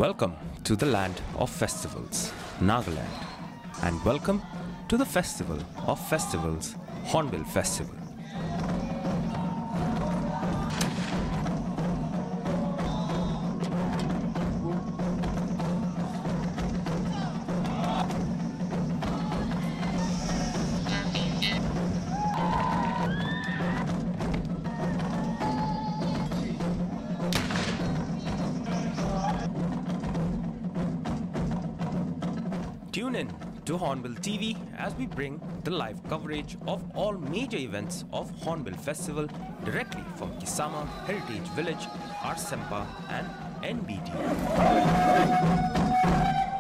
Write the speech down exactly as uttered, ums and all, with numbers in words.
Welcome to the land of festivals, Nagaland, and welcome to the festival of festivals, Hornbill Festival. Tune in to Hornbill T V as we bring the live coverage of all major events of Hornbill Festival directly from Kisama Heritage Village, Arsempa and N B T.